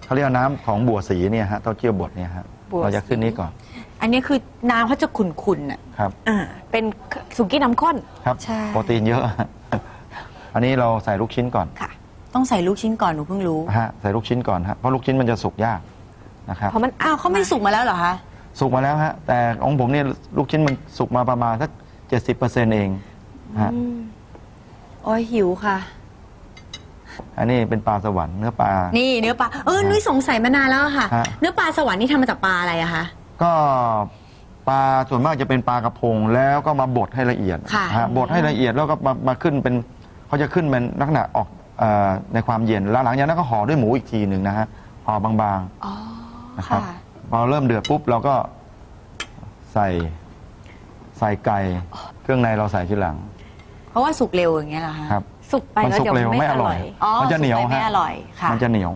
เขาเรียกน้ำของบัวสีเนี่ยฮะเต้าเจี้ยวบดเนี่ยฮะเราจะขึ้นนี้ก่อนอันนี้คือน้ำเขาจะขุ่นๆอ่ะครับเป็นสุกี้น้ำข้นครับโปรตีนเยอะอันนี้เราใส่ลูกชิ้นก่อนค่ะต้องใส่ลูกชิ้นก่อนหนูเพิ่งรู้ฮะใส่ลูกชิ้นก่อนฮะเพราะลูกชิ้นมันจะสุกยากนะครับเพราะมันเขาไม่สุกมาแล้วเหรอคะสุกมาแล้วฮะแต่ของผมเนี่ยลูกชิ้นมันสุกมาประมาณสัก70%เองฮะโอ้ยหิวค่ะอันนี้เป็นปลาสวรรค์เนื้อปลานี่เนื้อปลานุ้ยสงสัยมานานแล้วค่ะเนื้อปลาสวรรค์นี่ทำมาจากปลาอะไรอะคะก็ปลาส่วนมากจะเป็นปลากระพงแล้วก็มาบดให้ละเอียดบดให้ละเอียดแล้วก็มาขึ้นเป็นเขาจะขึ้นเป็นลักษณะออกในความเย็นแล้วหลังจากนั้นก็ห่อด้วยหมูอีกทีหนึ่งนะฮะห่อบางๆนะครับพอเริ่มเดือดปุ๊บเราก็ใส่ไก่เครื่องในเราใส่ทีหลังเพราะว่าสุกเร็วอย่างเงี้ยเหรอคะครับสุกไปแล้วเดี๋ยวไม่อร่อยมันจะเหนียวไม่อร่อยค่ะมันจะเหนียว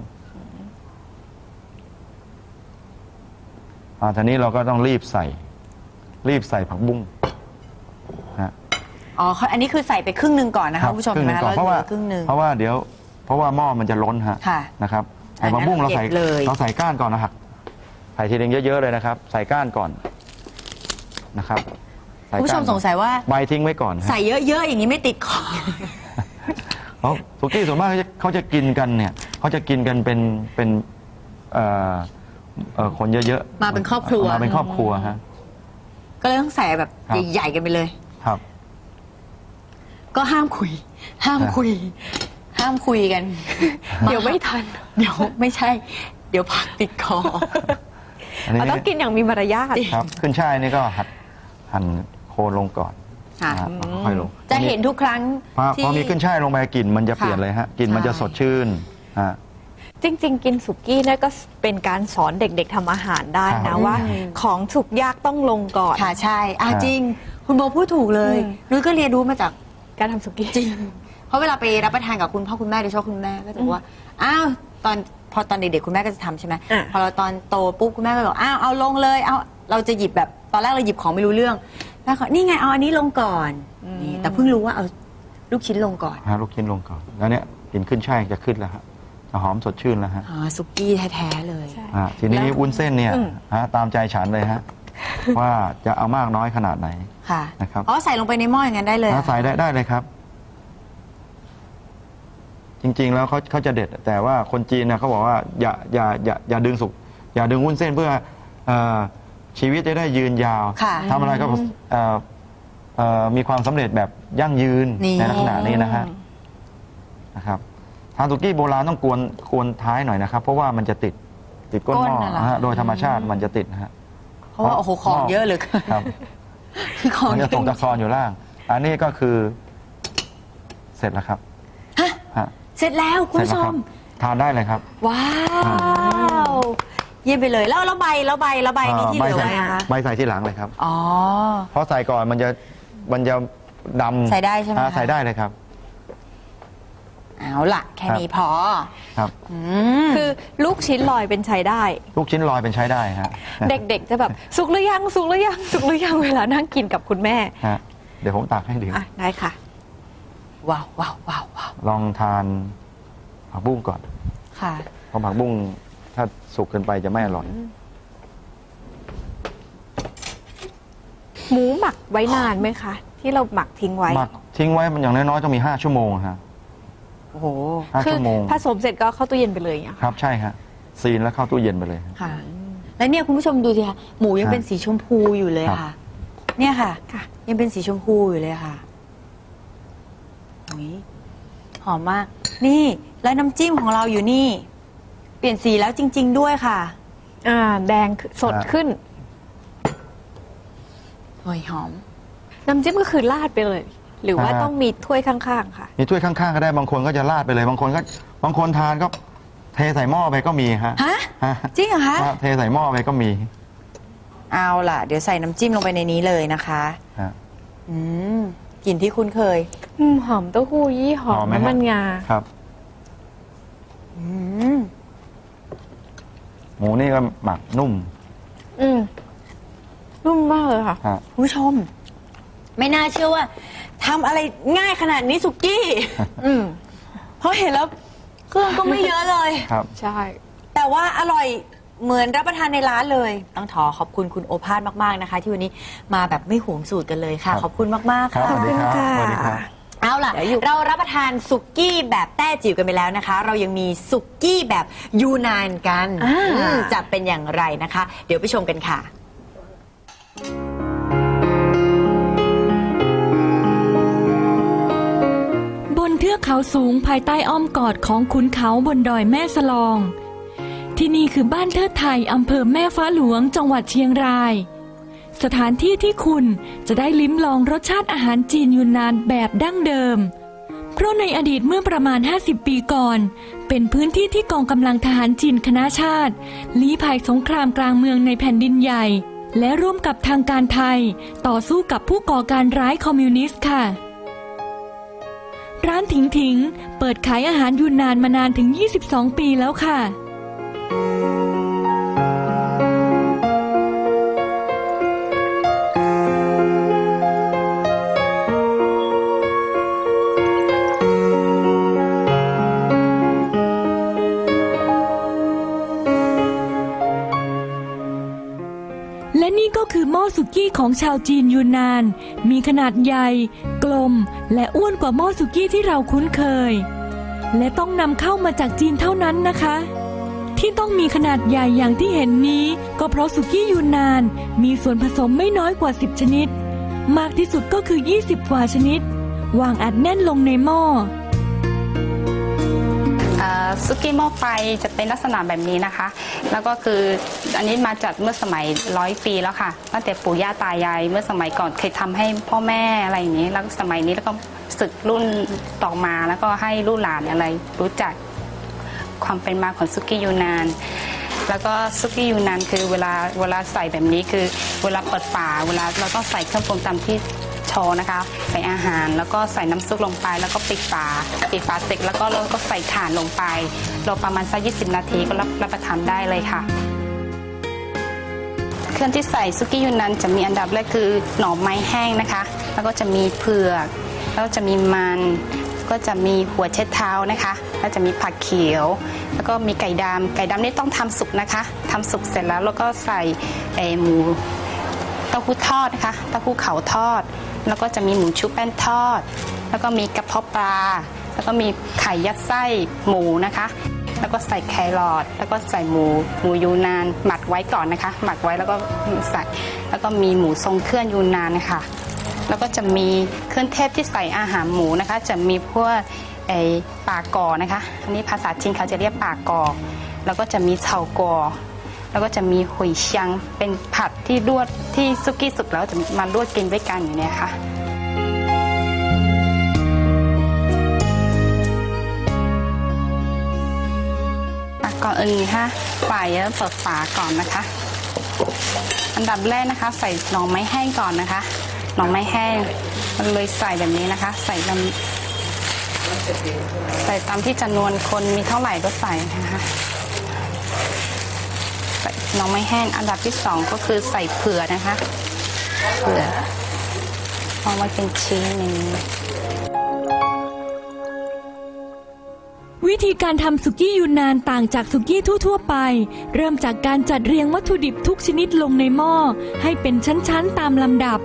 ทีนี้เราก็ต้องรีบใส่ผักบุ้งอันนี้คือใส่ไปครึ่งนึงก่อนนะคะผู้ชมนะเพราะว่าเดี๋ยวเพราะว่าหม้อมันจะล้นฮะนะครับใส่ผักบุ้งเราใส่ก้านก่อนนะครับใส่ทีเดียวเยอะๆเลยนะครับใส่ก้านก่อนนะครับผู้ชมสงสัยว่าใบทิ้งไว้ก่อนใส่เยอะๆอย่างนี้ไม่ติดคอสุกี้ส่วนมากเขาจะกินกันเนี่ยเขาจะกินกันเป็นคนเยอะๆมาเป็นครอบครัวฮะก็เลยต้องใส่แบบใหญ่ๆกันไปเลยครับก็ห้ามคุยกันเดี๋ยวไม่ทันเดี๋ยวไม่ใช่เดี๋ยวผักติดคอเราต้องกินอย่างมีมารยาทครับขึ้นช่ายนี่ก็หั่นโคนลงก่อนค่อยลงจะเห็นทุกครั้งพอมีขึ้นช่ายลงไปกลิ่นมันจะเปลี่ยนเลยฮะกลิ่นมันจะสดชื่นจริงๆกินสุกี้นี่ก็เป็นการสอนเด็กๆทำอาหารได้นะว่าของสุกยากต้องลงก่อนค่ะใช่จริงคุณโบพูดถูกเลยนุ้ยก็เรียนรู้มาจากการทำสุกี้จริงเพราะเวลาไปรับประทานกับคุณพ่อคุณแม่โดยเฉพาะคุณแม่ก็จะบอกว่าพอตอนเด็กๆคุณแม่ก็จะทำใช่ไหมพอเราตอนโตปุ๊บคุณแม่ก็บอกเอาลงเลยเราจะหยิบแบบตอนแรกเราหยิบของไม่รู้เรื่องแล้วนี่ไงเอาอันนี้ลงก่อนนี่แต่เพิ่งรู้ว่าเอาลูกชิ้นลงก่อนลูกชิ้นลงก่อนแล้วเนี่ยกลิ่นขึ้นช่ายจะขึ้นแล้วฮะจะหอมสดชื่นแล้วฮะสุกี้แท้ๆเลยทีนี้วุ้นเส้นเนี่ยตามใจฉันเลยฮะว่าจะเอามากน้อยขนาดไหนนะครับใส่ลงไปในหม้ออย่างนั้นได้เลยใส่ได้เลยครับจริงๆแล้วเขาจะเด็ดแต่ว่าคนจีนนะเขาบอกว่าอย่าดึงสุกอย่าดึงวุ้นเส้นเพื่อชีวิตจะได้ยืนยาวทำอะไรก็มีความสำเร็จแบบยั่งยืนในลักษณะนี้นะครับทานสุกี้โบราณต้องกวนท้ายหน่อยนะครับเพราะว่ามันจะติดก้นหม้อโดยธรรมชาติมันจะติดนะฮะเพราะว่าโอ้โหของเยอะเลยครับมันจะตกตะกอนอยู่ล่างอันนี้ก็คือเสร็จแล้วครับเสร็จแล้วคุณผู้ชมทานได้เลยครับว้าวเยี่ยมไปเลยแล้วใบนี้ที่เหลือไว้คะใบใส่ที่หลังเลยครับเพราะใส่ก่อนมันจะดำใส่ได้ใช่ไหมใส่ได้เลยครับเอาล่ะแค่นี้พอครับคือลูกชิ้นลอยเป็นใช้ได้ลูกชิ้นลอยเป็นใช้ได้ฮะเด็กๆจะแบบสุกหรือยังเวลานั่งกินกับคุณแม่เดี๋ยวผมตักให้ดื่มได้ค่ะว้าวลองทานผักบุ้งก่อนค่ะเพราะผักบุ้งถ้าสุกเกินไปจะไม่อร่อยหมูหมักไว้นานไหมคะที่เราหมักทิ้งไว้มันอย่างน้อยๆต้องมี5 ชั่วโมงฮะโอ้โห 5 ชั่วโมงผสมเสร็จก็เข้าตู้เย็นไปเลยครับใช่ฮะซีนแล้วเข้าตู้เย็นไปเลยค่ะแล้วเนี่ยคุณผู้ชมดูสิคะหมูยังเป็นสีชมพูอยู่เลยค่ะเนี่ยค่ะยังเป็นสีชมพูอยู่เลยค่ะหอมมากนี่แล้วน้ำจิ้มของเราอยู่นี่เปลี่ยนสีแล้วจริงๆด้วยค่ะแดงสดขึ้นโอ้ยหอมน้ำจิ้มก็คือราดไปเลยหรือว่าต้องมีถ้วยข้างๆค่ะมีถ้วยข้างๆก็ได้บางคนก็จะราดไปเลยบางคนทานก็เทใส่หม้อไปก็มีฮะจริงเหรอคะเทใส่หม้อไปก็มีเอาล่ะเดี๋ยวใส่น้ำจิ้มลงไปในนี้เลยนะคะกลิ่นที่คุ้นเคยหอมเต้าหู้ยี่หอมน้ำมันงาครับหมูนี่ก็หมักนุ่มนุ่มมากเลยค่ะผู้ชมไม่น่าเชื่อว่าทำอะไรง่ายขนาดนี้สุกี้เพราะเห็นแล้วเครื่องก็ไม่เยอะเลยครับใช่แแต่ว่าอร่อยเหมือนรับประทานในร้านเลยต้องขอบคุณคุณโอภาสมากๆนะคะ ที่วันนี้มาแบบไม่หวงสูตรกันเลยค่ะขอบคุณมากๆครับค่ะสวัสดีครับสวัสดีครับเอาล่ะเรารับประทานสุกี้แบบแต้จิ๋วกันไปแล้วนะคะ เรายังมีสุกี้แบบยูนานกันจะเป็นอย่างไรนะคะ เดี๋ยวไปชมกันค่ะบนเทือกเขาสูงภายใต้อ้อมกอดของขุนเขาบนดอยแม่สลอง ที่นี่คือบ้านเทิดไทยอำเภอแม่ฟ้าหลวงจังหวัดเชียงรายสถานที่ที่คุณจะได้ลิ้มลองรสชาติอาหารจีนยูนนานแบบดั้งเดิมเพราะในอดีตเมื่อประมาณ50 ปีก่อนเป็นพื้นที่ที่กองกำลังทหารจีนคณะชาติลี้ภัยสงครามกลางเมืองในแผ่นดินใหญ่และร่วมกับทางการไทยต่อสู้กับผู้ก่อการร้ายคอมมิวนิสต์ค่ะร้านถิงถิงเปิดขายอาหารยูนนานมานานถึง22 ปีแล้วค่ะและนี่ก็คือหม้อสุกี้ของชาวจีนยูนนานมีขนาดใหญ่กลมและอ้วนกว่าหม้อสุกี้ที่เราคุ้นเคยและต้องนำเข้ามาจากจีนเท่านั้นนะคะที่ต้องมีขนาดใหญ่อย่างที่เห็นนี้ก็เพราะสุกี้ยูนนานมีส่วนผสมไม่น้อยกว่า10 ชนิดมากที่สุดก็คือ20 กว่าชนิดวางอัดแน่นลงในหม้อซุกี้หม้อไฟจะเป็นลักษณะแบบนี้นะคะแล้วก็คืออันนี้มาจากเมื่อสมัย100 ปีแล้วค่ะตั้งแต่ปู่ย่าตายายเมื่อสมัยก่อนเคยทำให้พ่อแม่อะไรอย่างนี้แล้วสมัยนี้แล้วก็ศึกรุ่นต่อมาแล้วก็ให้ลูกหลานอะไรรู้จักความเป็นมาของซุกี้ยูนานแล้วก็ซุกี้ยูนานคือเวลาใส่แบบนี้คือเวลาเปิดฝาเวลาเราต้องใส่เครื่องปรุงตามที่โชว์นะคะใส่อาหารแล้วก็ใส่น้ำซุปลงไปแล้วก็ปิดฝาเสร็จแล้วก็เราก็ใส่ถ่านลงไปรอประมาณสัก20 นาทีก็รับประทานได้เลยค่ะเครื่องที่ใส่ซุกี้ยูนนานจะมีอันดับแรกคือหน่อไม้แห้งนะคะแล้วก็จะมีเผือกแล้วจะมีมันก็จะมีหัวเช็ดเท้านะคะแล้วจะมีผักเขียวแล้วก็มีไก่ดำนี่ต้องทำสุกนะคะทำสุกเสร็จแล้วก็ใส่หมูเต้าหู้ทอดนะคะเต้าหู้เขาทอดแล้วก็จะมีหมูชุบแป้นทอดแล้วก็มีกระเพาะปลาแล้วก็มีไข่ยัดไส้หมูนะคะแล้วก็ใส่แครอทแล้วก็ใส่หมูยูนานหมักไว้ก่อนนะคะหมักไว้แล้วก็ใส่แล้วก็มีหมูทรงเครื่องยูนานนะคะแล้วก็จะมีเครื่องเทศที่ใส่อาหารหมูนะคะจะมีพวกปากอนะคะอันนี้ภาษาจีนเขาจะเรียกปากอแล้วก็จะมีเฉากอแล้วก็จะมีหุยเชียงเป็นผัดที่ลวกที่ซุกี้สุกแล้วจะมาลวกกินด้วยกันอย่างนี้ค่ะก่อนอื่นค่ะเปิดฝาก่อนนะคะอันดับแรกนะคะใส่หน่อไม้แห้งก่อนนะคะหน่อไม้แห้งมันเลยใส่แบบนี้นะคะใส่ตามที่จำนวนคนมีเท่าไหร่ก็ใส่นะคะใส่หน่อไม้แห้งอันดับที่2ก็คือใส่เผือกนะคะเผือกเอาไว้เป็นชิ้นนี้วิธีการทำสุกี้ยูนนานต่างจากสุกี้ทั่วๆไปเริ่มจากการจัดเรียงวัตถุดิบทุกชนิดลงในหม้อให้เป็นชั้นๆตามลำดับ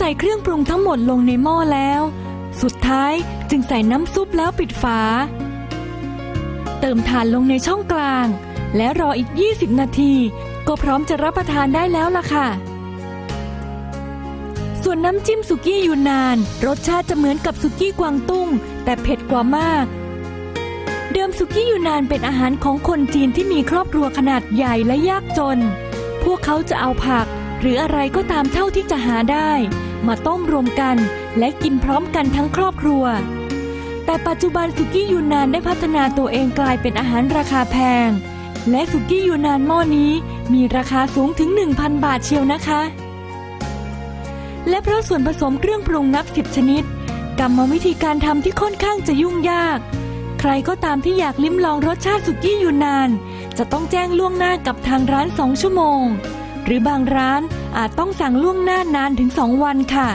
ส่เครื่องปรุงทั้งหมดลงในหม้อแล้ว สุดท้ายจึงใส่น้ำซุปแล้วปิดฝาเติมถ่านลงในช่องกลางและรออีก20นาทีก็พร้อมจะรับประทานได้แล้วล่ะค่ะส่วนน้ำจิ้มสุกี้ยูนนานรสชาติจะเหมือนกับสุกี้กวางตุ้งแต่เผ็ดกว่ามากเดิมสุกี้ยูนนานเป็นอาหารของคนจีนที่มีครอบครัวขนาดใหญ่และยากจนพวกเขาจะเอาผักหรืออะไรก็ตามเท่าที่จะหาได้มาต้มรวมกันและกินพร้อมกันทั้งครอบครัวแต่ปัจจุบันสุกี้ยูนนานได้พัฒนาตัวเองกลายเป็นอาหารราคาแพงและสุกี้ยูนนานหม้อนี้มีราคาสูงถึง 1,000 บาทเชียวนะคะและเพราะส่วนผสมเครื่องปรุงนับ10ชนิดกรรมวิธีการทำที่ค่อนข้างจะยุ่งยากใครก็ตามที่อยากลิ้มลองรสชาติสุกี้ยูนนานจะต้องแจ้งล่วงหน้ากับทางร้าน2ชั่วโมงหรือบางร้านอาจต้องสั่งล่วงหน้านานถึง2วันค่ะ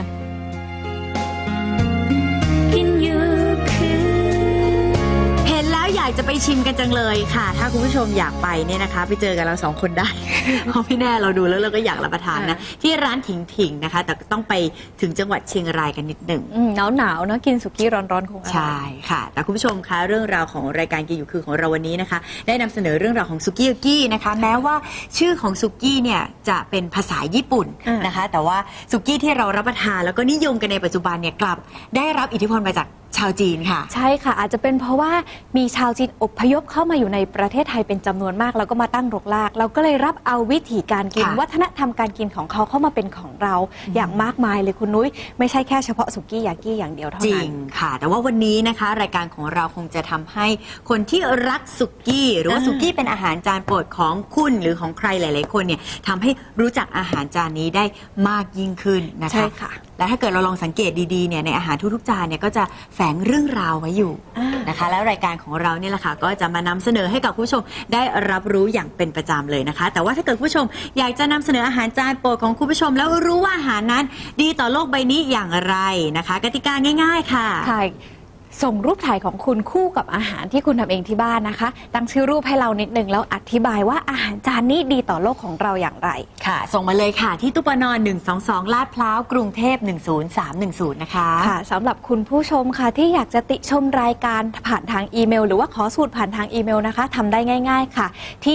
เห็นแล้วอยากจะไปชิมกันจังเลยค่ะถ้าคุณผู้ชมอยากไปเนี่ยนะคะไปเจอกันเรา2คนได้ เพราะไม่แน่เราดูแล้วเราก็อยากรับประทานนะที่ร้านถิงนะคะแต่ต้องไปถึงจังหวัดเชียงรายกันนิดหนึ่งหนาวๆนะกินสุกี้ร้อนๆคงอร่อยใช่ค่ะแต่คุณผู้ชมคะเรื่องราวของรายการกินอยู่คือของเราวันนี้นะคะได้นำเสนอเรื่องราวของสุกี้ยากินะคะแม้ว่าชื่อของสุกี้เนี่ยจะเป็นภาษาญี่ปุ่นนะคะแต่ว่าสุกี้ที่เรารับประทานแล้วก็นิยมกันในปัจจุบันเนี่ยกลับได้รับอิทธิพลมาจากชาวจีนค่ะใช่ค่ะอาจจะเป็นเพราะว่ามีชาวจีนอพยพเข้ามาอยู่ในประเทศไทยเป็นจำนวนมากแล้วก็มาตั้งรกรากเราก็เลยรับเอาวิถีการกินวัฒนธรรมการกินของเขาเข้ามาเป็นของเราอย่างมากมายเลยคุณนุ้ยไม่ใช่แค่เฉพาะสุกี้ยากิอย่างเดียวเท่านั้นจริงค่ะแต่ว่าวันนี้นะคะรายการของเราคงจะทำให้คนที่รักสุกี้หรือว่าสุกี้เป็นอาหารจานโปรดของคุณหรือของใครหลายๆคนเนี่ยทำให้รู้จักอาหารจานนี้ได้มากยิ่งขึ้นนะคะใช่ค่ะและถ้าเกิดเราลองสังเกตดีๆเนี่ยในอาหารทุกๆจานเนี่ยก็จะแฝงเรื่องราวไว้อยู่นะคะแล้วรายการของเราเนี่ยแหละค่ะก็จะมานำเสนอให้กับผู้ชมได้รับรู้อย่างเป็นประจำเลยนะคะแต่ว่าถ้าเกิดผู้ชมอยากจะนำเสนออาหารจานโปรดของคุณผู้ชมแล้วรู้ว่าอาหารนั้นดีต่อโลกใบนี้อย่างไรนะคะกติกาง่ายๆค่ะส่งรูปถ่ายของคุณคู่กับอาหารที่คุณทำเองที่บ้านนะคะตั้งชื่อรูปให้เรานิดนึงแล้วอธิบายว่าอาหารจานนี้ดีต่อโลกของเราอย่างไรค่ะส่งมาเลยค่ะที่ตู้ปน122ลาดพร้าวกรุงเทพ10310นะคะค่ะสำหรับคุณผู้ชมค่ะที่อยากจะติชมรายการผ่านทางอีเมลหรือว่าขอสูตรผ่านทางอีเมลนะคะทำได้ง่ายๆค่ะที่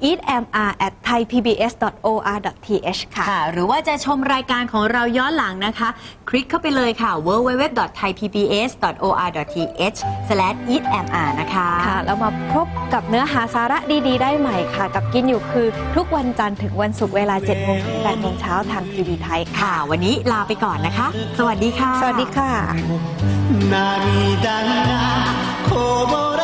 eatmr@thaipbs.or.th ค่ะหรือว่าจะชมรายการของเราย้อนหลังนะคะคลิกเข้าไปเลยค่ะ www.thaipbs.or.th/eatmr นะคะค่ะแล้วมาพบกับเนื้อหาสาระดีๆได้ใหม่ค่ะกับกินอยู่คือทุกวันจันทร์ถึงวันศุกร์เวลา 7:00 น. ถึง 8:00 น. เช้าทางทีวีไทยค่ะวันนี้ลาไปก่อนนะคะสวัสดีค่ะสวัสดีค่ะ